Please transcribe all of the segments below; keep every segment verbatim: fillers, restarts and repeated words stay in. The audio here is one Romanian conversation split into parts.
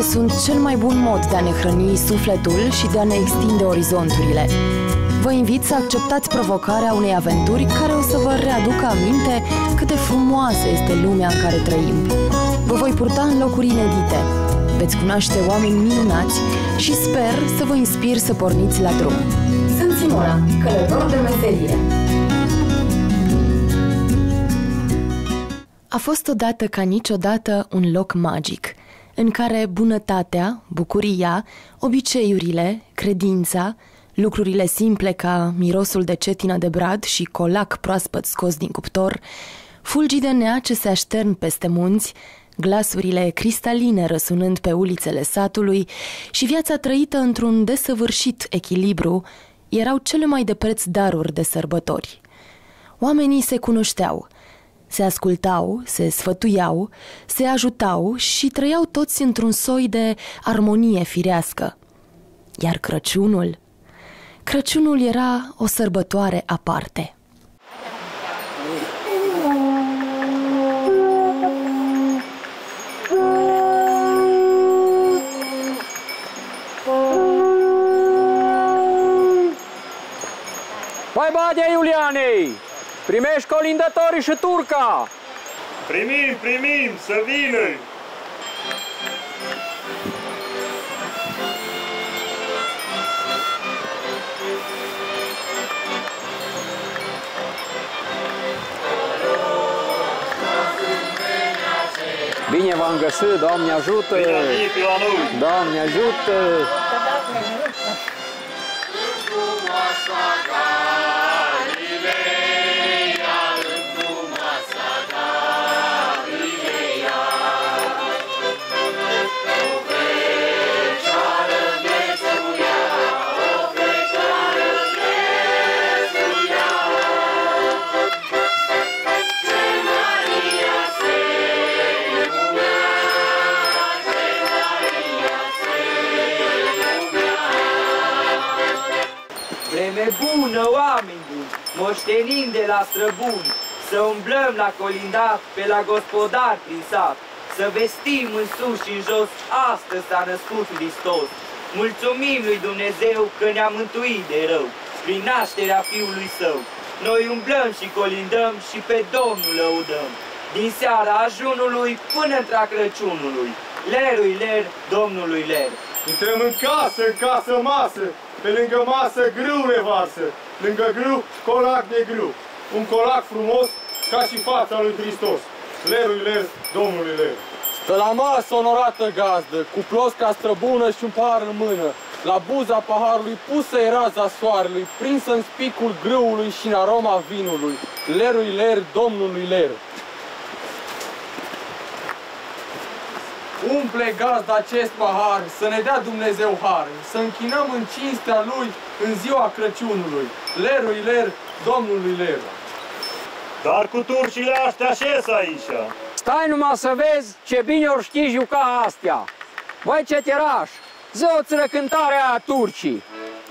sunt cel mai bun mod de a ne hrăni sufletul și de a ne extinde orizonturile. Vă invit să acceptați provocarea unei aventuri care o să vă readucă aminte cât de frumoasă este lumea în care trăim. Vă voi purta în locuri inedite, veți cunoaște oameni minunați și sper să vă inspir să porniți la drum. Sunt Simona, călător de meserie. A fost odată ca niciodată un loc magic, în care bunătatea, bucuria, obiceiurile, credința, lucrurile simple ca mirosul de cetină de brad și colac proaspăt scos din cuptor, fulgii de nea ce se aștern peste munți, glasurile cristaline răsunând pe ulițele satului și viața trăită într-un desăvârșit echilibru, erau cele mai de preț daruri de sărbători. Oamenii se cunoșteau, se ascultau, se sfătuiau, se ajutau și trăiau toți într-un soi de armonie firească. Iar Crăciunul? Crăciunul era o sărbătoare aparte. Mai bade, Iulianei! Primești colindătorii și turca! Primim, primim, să vină! Bine v-am găsit, Doamne ajută! Bine ați venit la noi! Doamne ajută! Vreme bună, oameni buni, moștenim de la străbuni, să umblăm la colindat, pe la gospodar prin sat, să vestim în sus și în jos, astăzi s-a născut Hristos. Mulțumim lui Dumnezeu că ne-a mântuit de rău, prin nașterea Fiului Său. Noi umblăm și colindăm și pe Domnul lăudăm, din seara ajunului până între Crăciunului. Lerui ler, Domnului ler. Intrăm în casă, în casă masă, pe lângă masă grâu revarsă, lângă grâu colac de grâu. Un colac frumos ca și fața lui Hristos. Lerui ler, Domnului ler. Stă la masă, onorată gazdă, cu plosca străbună și un pahar în mână. La buza paharului pusă e raza soarelui, prinsă în spicul grâului și în aroma vinului. Lerui ler, Domnului ler. Umple gazda acest pahar, să ne dea Dumnezeu har, să închinăm în cinstea Lui în ziua Crăciunului. Lerui ler, Domnului ler. Dar cu turcile astea șes aici. Stai numai să vezi ce bine ori știi juca astea. Băi, ceteraș, zi-o-ți răcântarea a turcii.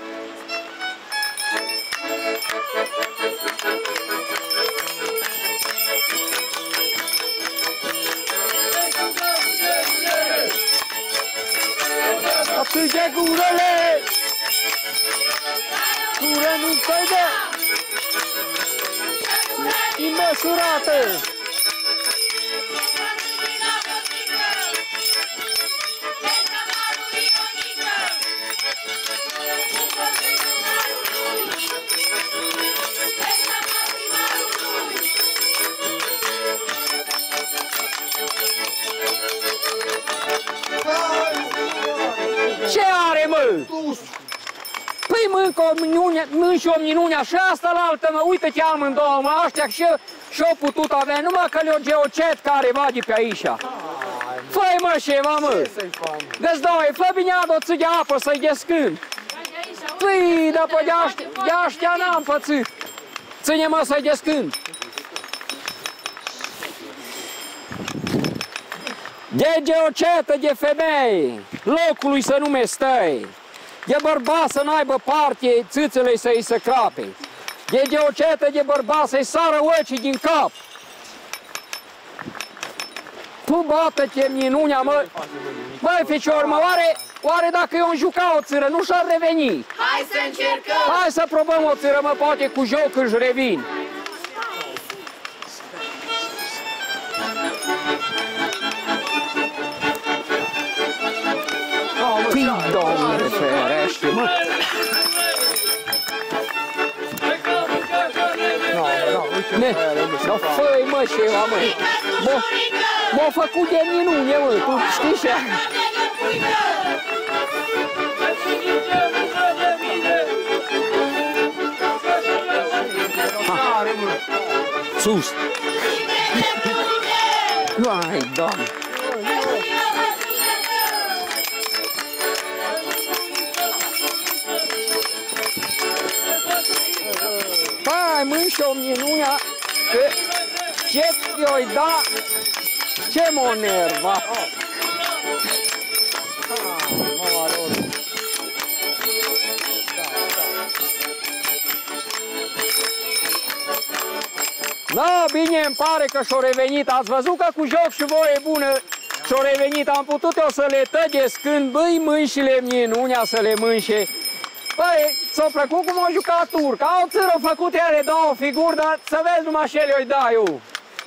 Atât de gurele, gură nu-i de imăsurată. Ce are, mă? Păi mâncă o minune, mânci o minune așa, asta la altă, mă, uite-te amândouă, mă, ăștia și-o putut avea, numai că le-o geocet care vade pe aici. Fă-i, mă, ceva, mă. Deci, doi, fă bine adoță de apă să-i descând. Păi, dar pe de aștia n-am pățit. Ține, mă, să-i descând. De geocetă de femei, locului să nu mestăi. De bărbat să n-aibă parte, țâțele să-i se crape. De geocetă de bărbat să-i sară ocii din cap. Tu bată-te minunea, mă! Băi, fecior, mă, oare, oare dacă eu îmi juca o țără, nu și-ar reveni? Hai să încercăm! Hai să probăm o țără, mă, poate cu joc își revin. Păi, Doamne, ferește, mă! Ne, no, fă-i, mă, ceva, mă! M-a făcut de minune, mă, tu știi ce? Sus! Vai, Doamne! Hai, mânși-o minunea, că ce i-oi da, ce m-o nerva. Da, bine, îmi pare că și-o revenit, ați văzut că cu joc și voie bună și-o revenit, am putut eu să le tăgesc când băi mânșile minunea să le mânșe. Băi, s-a plăcut cum a jucat turc, au țără făcut ele două figuri, dar să vezi numai ce le-o da eu.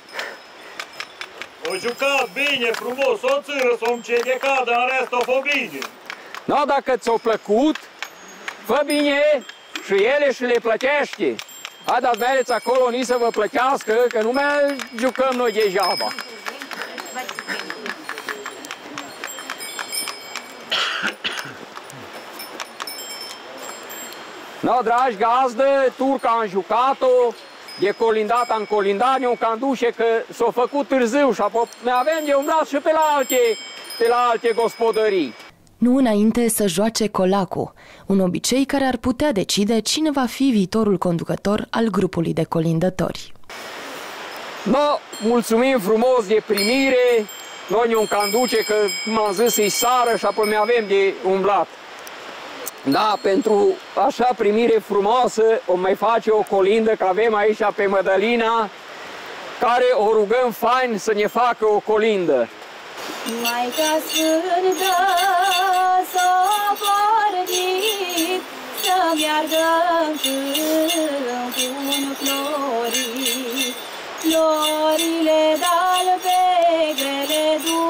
O jucat bine, frumos, o țără s-o încedecat, dar în rest o fă bine. No, dacă ți-a plăcut, fă bine și ele și le plătește. Haideți, mergeți acolo, ni să vă plătească, că nu mai jucăm noi degeaba. No, dragi gazdă, turca am jucat-o, de colindat am colindat, ne-o candușe că s-a făcut târziu și apoi mai avem de umblat și pe la alte, pe la alte gospodării. Nu înainte să joace colacul, un obicei care ar putea decide cine va fi viitorul conducător al grupului de colindători. No, mulțumim frumos de primire, noi ne-o canduce că m-am zis să-i sară și apoi mai avem de umblat. Da, pentru așa primire frumoasă o mai face o colindă, că avem aici pe Mădălina, care o rugăm fain să ne facă o colindă. Maica Sfântă s-a pornit să meargă-n câmpul florit, florile dal pe grele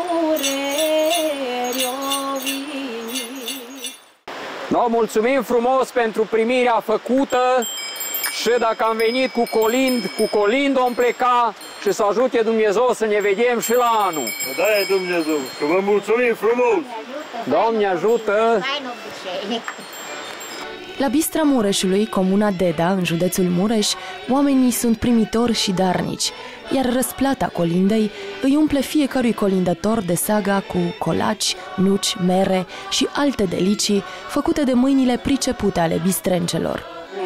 dureri o venit. No, mulțumim frumos pentru primirea făcută și dacă am venit cu colind, cu colind om pleca și să ajute Dumnezeu să ne vedem și la anul. Da, e Dumnezeu, că vă mulțumim frumos! Doamne ajută! La Bistra Mureșului, comuna Deda, în județul Mureș, oamenii sunt primitori și darnici, iar răsplata colindei îi umple fiecărui colindător de saga cu colaci, nuci, mere și alte delicii făcute de mâinile pricepute ale bistrencelor.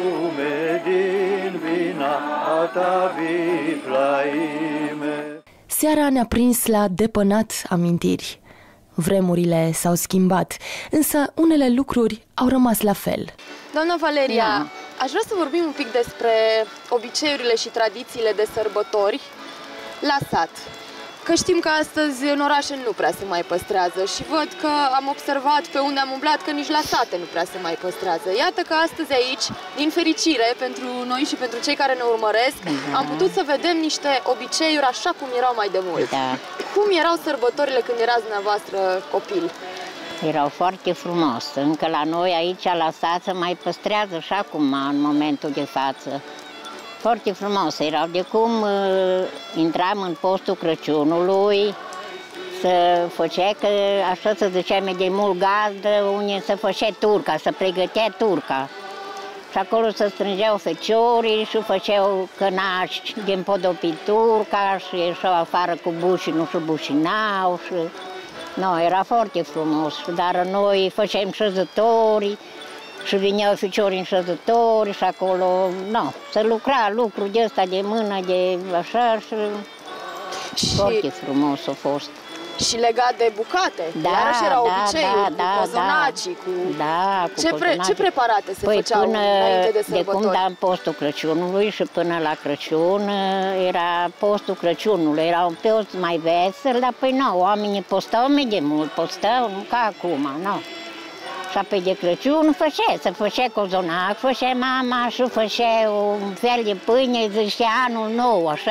Seara ne-a prins la depănat amintiri. Vremurile s-au schimbat, însă unele lucruri au rămas la fel. Doamna Valeria, Da. aș vrea să vorbim un pic despre obiceiurile și tradițiile de sărbători la sat. Că știm că astăzi în orașe nu prea se mai păstrează și văd că am observat pe unde am umblat că nici la sate nu prea se mai păstrează. Iată că astăzi aici, din fericire pentru noi și pentru cei care ne urmăresc, Da. am putut să vedem niște obiceiuri așa cum erau mai de mult. Da. Cum erau sărbătorile când erați dumneavoastră copil? Erau foarte frumos. Încă la noi aici, la sat, se mai păstrează și acum, în momentul de față. Foarte frumos. Erau de cum uh, intram în postul Crăciunului, să făcea că, așa să ziceam de mult gazdă, unde se făcea turca, să pregătea turca. Și acolo se strângeau feciorii și făceau cănași de împodopit turca și ieșeau afară cu bușii, nu și bușinau. Și... No, era foarte frumos, dar noi făceam șezători și vineau ficiorii în șezători și acolo, no, se lucra lucruri de ăsta de mână, de așa și, Și foarte frumos a fost. Și legat de bucate, da, iarăși erau da, obiceiuri, da, cu da, cozonacii, cu... Da, cu ce, pre, ce preparate se păi făceau până, înainte de de cum sărbători? da postul Crăciunului și până la Crăciun era postul Crăciunului, era un post mai vesel, dar păi nu, oamenii postau mai de mult, postau, nu ca acum, nu. Și apoi de Crăciun făcea, se făcea cozonac, făcea mama și făcea un fel de pâine, zicea anul nou, așa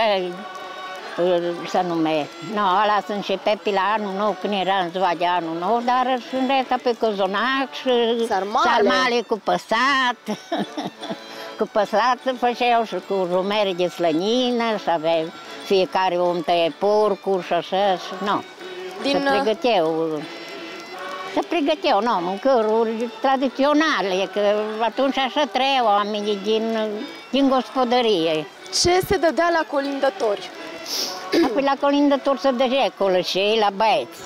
se numește. No, ăla se începe pe la anul nou, când era în ziua de anul nou, dar și în rest pe cozonac și sarmale, sarmale cu păsat. Cu păsat se făceau și cu rumere de slănină și avea fiecare om tăie porcul și așa, și nu. Din... Se pregăteau, se pregăteau, nu, mâncăruri tradiționale, că atunci așa trăiau oamenii din, din gospodărie. Ce se dădea la colindători? Apoi la colindători se dădea colășei la băieți.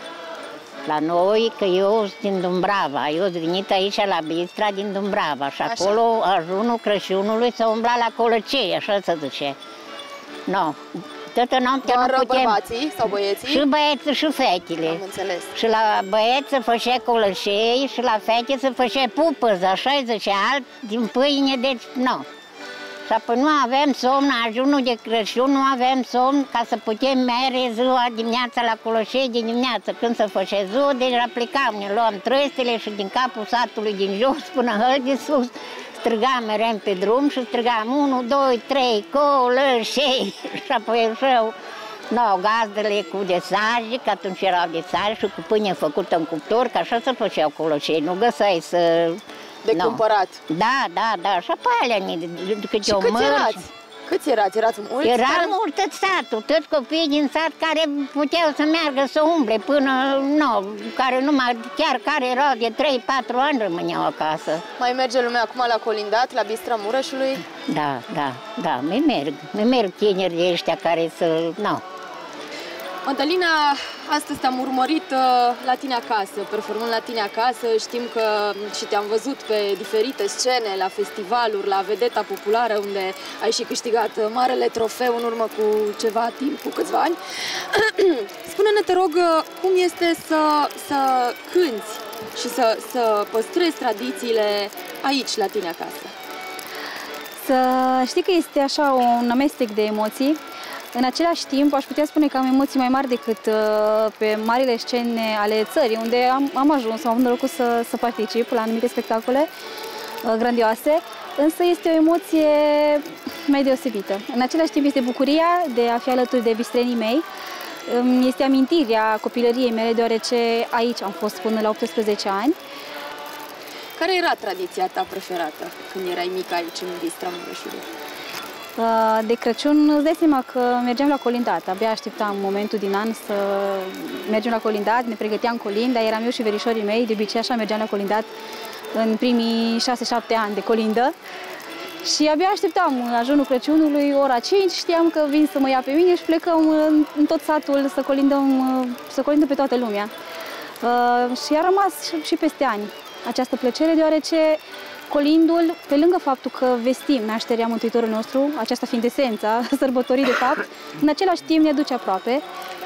La noi, că eu sunt din Dumbrava, eu sunt venit aici la Bistra din Dumbrava și acolo ajunul Crăciunului se umbla la colăcei, așa se zice. No. Toată noaptea doar nu putem... bărbații sau băieții? Și băieții și fetele. Am înțeles. Și la băieți se făcea colășei și la fete se făcea pupăză, așa zice, alt din pâine, deci nu. Și apoi nu avem somn, ajunul de Crăciun, nu avem somn ca să putem merge ziua dimineața la colășei de dimineață. Când se făcea ziua, deja plecam, ne luam trăstele și din capul satului din jos până hăl de sus, strigam mereu pe drum și strigam unu, doi, trei, colășei. Și apoi eu, no, gazdele cu desaje, că atunci erau desaje și cu pâine făcută în cuptor, că așa se făceau colășei, nu găseai să... De no. cumpărat. Da, da, da, și apoi alea, câte și o câți mărci. erați? Câți erați? Erați mulți? Era mult tot satul, toți copiii din sat care puteau să meargă să umble până, nu, care numai, chiar care erau de trei patru ani rămâneau acasă. Mai merge lumea acum la colindat, la Bistra Mureșului? Da, da, da, mai merg, mai merg tineri de ăștia care să, nu. Madalina, astăzi te-am urmărit uh, la tine acasă, performând la tine acasă. Știm că și te-am văzut pe diferite scene, la festivaluri, la Vedeta Populară, unde ai și câștigat marele trofeu în urmă cu ceva timp, cu câțiva ani. Spune-ne, te rog, cum este să, să cânți și să, să păstrezi tradițiile aici, la tine acasă? Să știi că este așa un amestec de emoții. În același timp, aș putea spune că am emoții mai mari decât uh, pe marile scene ale țării, unde am, am ajuns, am avut norocul să, să particip la anumite spectacole uh, grandioase, însă este o emoție mai deosebită. În același timp este bucuria de a fi alături de bistrenii mei, um, este amintirea copilăriei mele, deoarece aici am fost până la optsprezece ani. Care era tradiția ta preferată când erai mică aici, în Bistra Mureșului? De Crăciun îți dai seama că mergeam la colindat, abia așteptam momentul din an să mergem la colindat, ne pregăteam colinda, eram eu și verișorii mei, de obicei așa mergeam la colindat în primii șase șapte ani de colindă și abia așteptam ajunul Crăciunului, ora cinci, știam că vin să mă ia pe mine și plecăm în tot satul să colindăm, să colindăm pe toată lumea. Și a rămas și peste ani această plăcere, deoarece colindul, pe lângă faptul că vestim nașterea Mântuitorului nostru, aceasta fiind esența sărbătorii de fapt, în același timp ne aduce aproape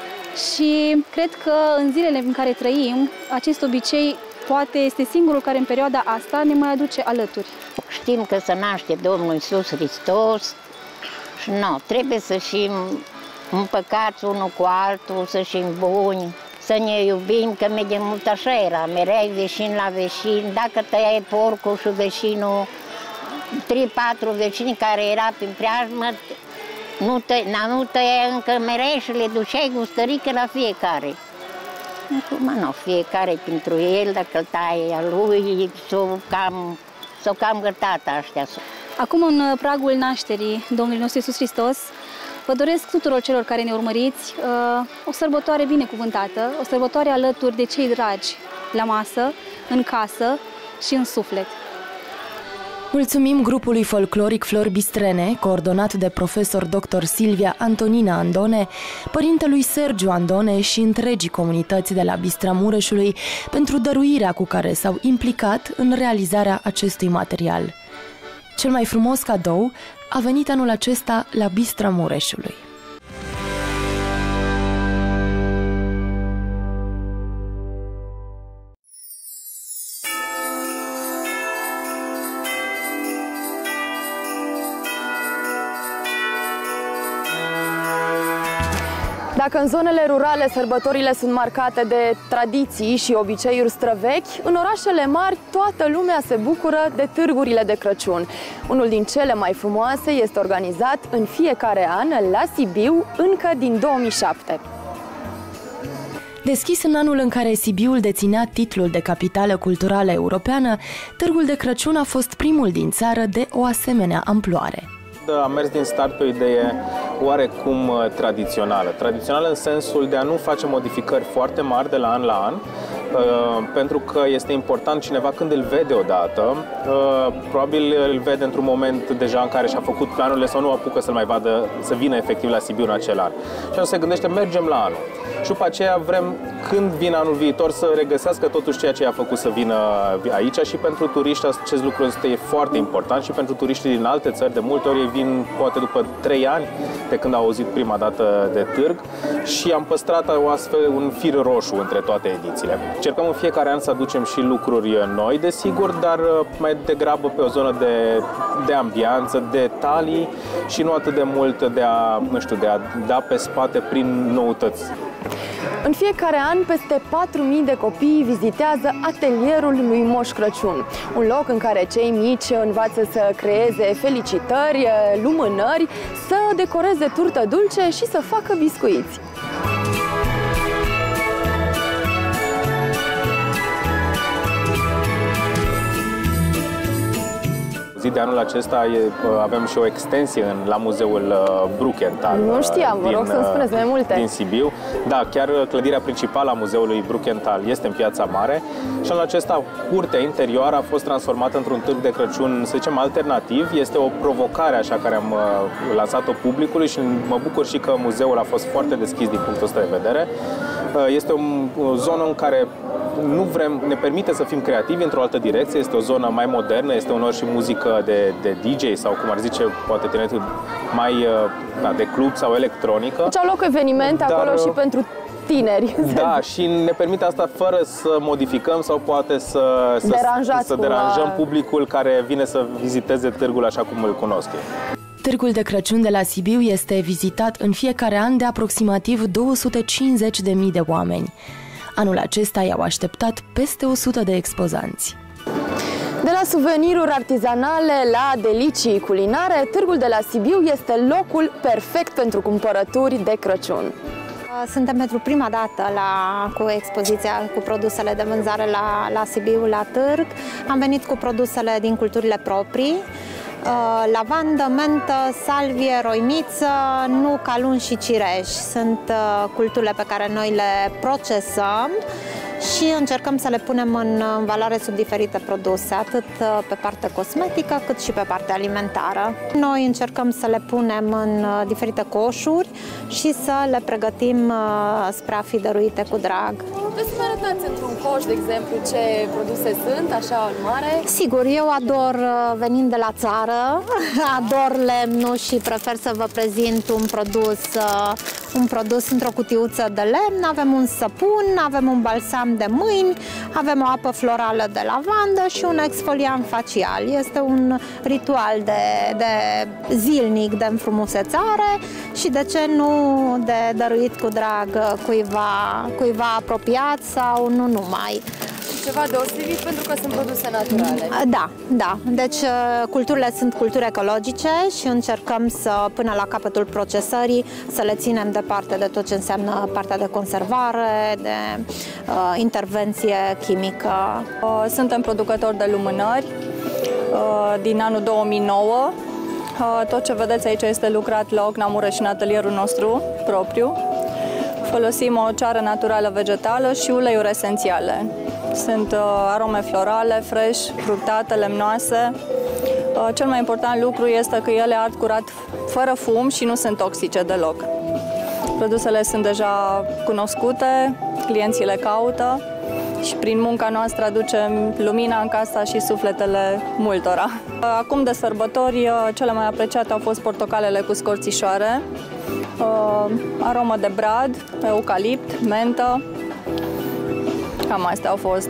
și cred că în zilele în care trăim, acest obicei poate este singurul care în perioada asta ne mai aduce alături. Știm că se naște Domnul Iisus Hristos și nu, trebuie să fim împăcați unul cu altul, să fim buni, să ne iubim, că de mult așa era, mereu veșin la veșin, dacă tăiai porcul și veșinul, trei patru vecini care era prin preajmă, nu, tă, nu tăiai încă mereu și le duceai gustărică la fiecare. Acum nu, fiecare pentru el, dacă îl taie a lui, s-o cam, s-o cam gătat aștia. Acum, în pragul nașterii Domnului nostru Iisus Hristos, vă doresc tuturor celor care ne urmăriți o sărbătoare binecuvântată, o sărbătoare alături de cei dragi la masă, în casă și în suflet. Mulțumim grupului folcloric Flori Bistrene, coordonat de profesor doctor Silvia Antonina Andone, părintelui Sergiu Andone și întregii comunități de la Bistra Mureșului pentru dăruirea cu care s-au implicat în realizarea acestui material. Cel mai frumos cadou a venit anul acesta la Bistra Mureșului. Dacă în zonele rurale sărbătorile sunt marcate de tradiții și obiceiuri străvechi, în orașele mari toată lumea se bucură de târgurile de Crăciun. Unul din cele mai frumoase este organizat în fiecare an la Sibiu, încă din două mii șapte. Deschis în anul în care Sibiul deținea titlul de capitală culturală europeană, Târgul de Crăciun a fost primul din țară de o asemenea amploare. Am mers din start pe o idee oarecum tradițională. Tradițională în sensul de a nu face modificări foarte mari de la an la an, pentru că este important cineva când îl vede odată, probabil îl vede într-un moment deja în care și-a făcut planurile sau nu apucă să-l mai vadă, să vină efectiv la Sibiu în acel an. Și atunci se gândește, mergem la anul. Și după aceea vrem, când vine anul viitor, să regăsească totuși ceea ce i-a făcut să vină aici și pentru turiști acest lucru este foarte important și pentru turiștii din alte țări, de multe ori ei vin poate după trei ani de când au auzit prima dată de târg și am păstrat o astfel un fir roșu între toate edițiile. Încercăm în fiecare an să aducem și lucruri noi, desigur, dar mai degrabă pe o zonă de, de ambianță, de detalii și nu atât de mult de a, nu știu, de a da pe spate prin noutăți. În fiecare an, peste patru mii de copii vizitează atelierul lui Moș Crăciun, un loc în care cei mici învață să creeze felicitări, lumânări, să decoreze turtă dulce și să facă biscuiți. Zi de anul acesta avem și o extensie în, la muzeul Brukenthal. Nu știam, vă rog să-mi spuneți mai multe. Din Sibiu. Da, chiar clădirea principală a muzeului Brukenthal este în Piața Mare și anul acesta curtea interioară a fost transformată într-un târg de Crăciun, să zicem, alternativ. Este o provocare așa care am lansat-o publicului și mă bucur și că muzeul a fost foarte deschis din punctul ăsta de vedere. Este o, o zonă în care nu vrem, ne permite să fim creativi într-o altă direcție, este o zonă mai modernă, este uneori și muzică de, de D J sau, cum ar zice, poate tineretul, mai da, de club sau electronică. Deci au loc evenimente dar, acolo și pentru tineri. Da, și ne permite asta fără să modificăm sau poate să, să, să deranjăm publicul care vine să viziteze târgul așa cum îl cunosc eu. Târgul de Crăciun de la Sibiu este vizitat în fiecare an de aproximativ două sute cincizeci de mii de oameni. Anul acesta i-au așteptat peste o sută de expozanți. De la suveniruri artizanale la delicii culinare, Târgul de la Sibiu este locul perfect pentru cumpărături de Crăciun. Suntem pentru prima dată la, cu expoziția cu produsele de vânzare la, la Sibiu, la târg. Am venit cu produsele din culturile proprii. Lavandă, mentă, salvie, roiniță, nuc, alun și cireș. Sunt culturile pe care noi le procesăm și încercăm să le punem în valoare sub diferite produse, atât pe partea cosmetică cât și pe partea alimentară. Noi încercăm să le punem în diferite coșuri și să le pregătim spre a fi dăruite cu drag. Puteți să arătați într-un coș, de exemplu, ce produse sunt, așa în mare? Sigur, eu ador, venind de la țară, ador lemnul și prefer să vă prezint un produs, un produs într-o cutiuță de lemn. Avem un săpun, avem un balsam de mâini, avem o apă florală de lavandă și un exfoliant facial. Este un ritual de, de zilnic de înfrumusețare și de ce nu de dăruit cu drag cuiva, cuiva apropiat sau nu numai. Ceva deosebit pentru că sunt produse naturale. Da, da. Deci culturile sunt culturi ecologice și încercăm să, până la capătul procesării, să le ținem departe de tot ce înseamnă partea de conservare, de uh, intervenție chimică. Suntem producători de lumânări uh, din anul două mii nouă. Uh, tot ce vedeți aici este lucrat la Ocna Mureș în atelierul nostru propriu. Folosim o ceară naturală vegetală și uleiuri esențiale. Sunt uh, arome florale, fresh, fructate, lemnoase. Uh, cel mai important lucru este că ele ard curat, fără fum și nu sunt toxice deloc. Produsele sunt deja cunoscute, clienții le caută și prin munca noastră aducem lumina în casa și sufletele multora. Uh, acum de sărbători, uh, cele mai apreciate au fost portocalele cu scorțișoare, uh, aromă de brad, eucalipt, mentă. Cam astea au fost.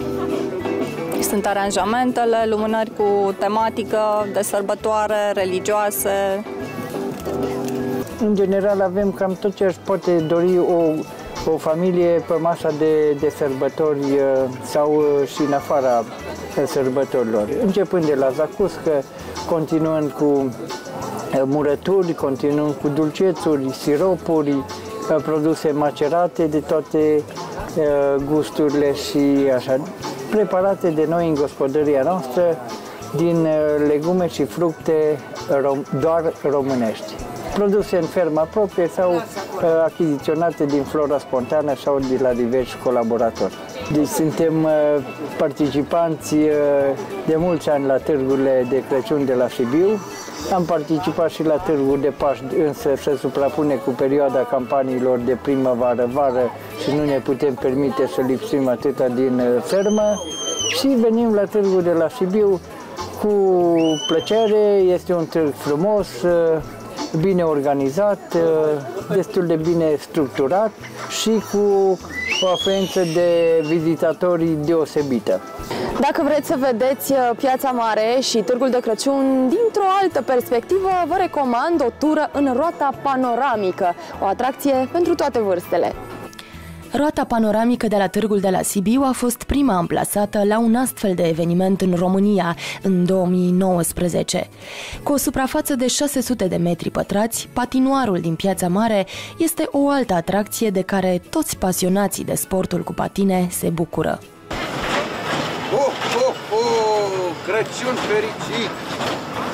Sunt aranjamentele, lumânări cu tematică de sărbătoare, religioase. în general avem cam tot ce își poate dori o, o familie pe masa de, de sărbători sau și în afara sărbătorilor. Începând de la zacuscă, continuând cu murături, continuând cu dulcețuri, siropuri, produse macerate de toate gusturile și așa, preparate de noi în gospodăria noastră din legume și fructe rom- doar românești. Produse în ferma proprie sau achiziționate din flora spontană sau de la diversi colaboratori. Deci suntem participanți de mulți ani la târgurile de Crăciun de la Sibiu. Am participat și la târgul de Paști, însă se suprapune cu perioada campaniilor de primăvară-vară și nu ne putem permite să lipsim atâta din fermă. Și venim la târgul de la Sibiu cu plăcere, este un târg frumos, bine organizat, destul de bine structurat și cu o afluență de vizitatori deosebită. Dacă vreți să vedeți Piața Mare și Târgul de Crăciun dintr-o altă perspectivă, vă recomand o tură în roata panoramică, o atracție pentru toate vârstele. Roata panoramică de la Târgul de la Sibiu a fost prima amplasată la un astfel de eveniment în România, în două mii nouăsprezece. Cu o suprafață de șase sute de metri pătrați, patinoarul din Piața Mare este o altă atracție de care toți pasionații de sportul cu patine se bucură. Oh, oh, oh! Crăciun fericit!